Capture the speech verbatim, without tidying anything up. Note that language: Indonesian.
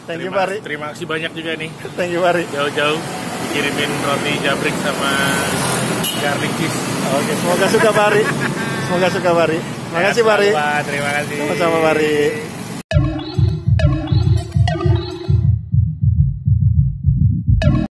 Thank you, terima, Pak Ari. terima kasih banyak juga nih. Thank you, Pak Ari. Jauh-jauh dikirimin roti jabrik sama garlic cheese. Oke, semoga suka Pak Ari. Semoga suka Pak Ari. Makasih Pak Ari. Terima kasih. Sama-sama Pak Ari.